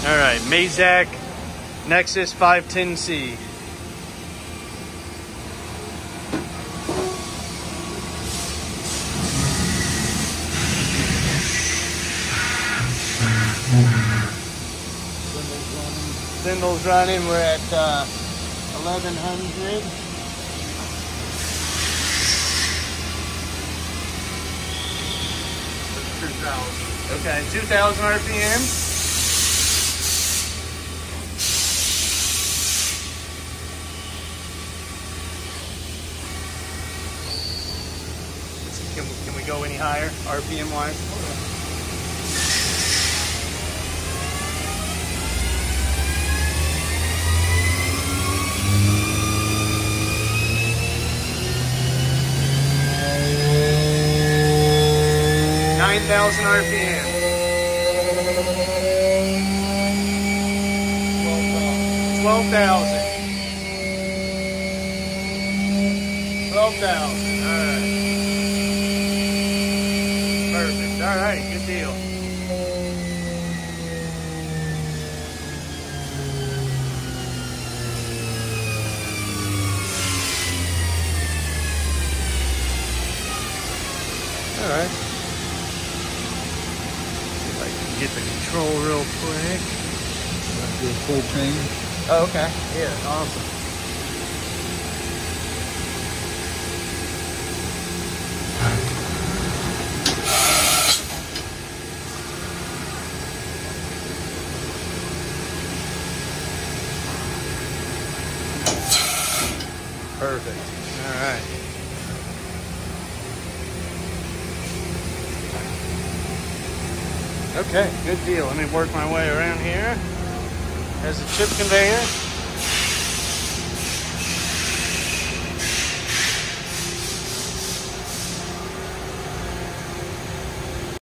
All right, Mazak Nexus 510C. Spindle's running. We're at 1100. Okay, 2,000 RPM. Can we go any higher, RPM wise? 9,000 RPM. 12,000. 12,000. All right. Perfect. All right. Good deal. All right. Get the control real quick. Do a full change. Oh, okay. Yeah, awesome. Perfect. All right. Okay, good deal. Let me work my way around here. There's the chip conveyor.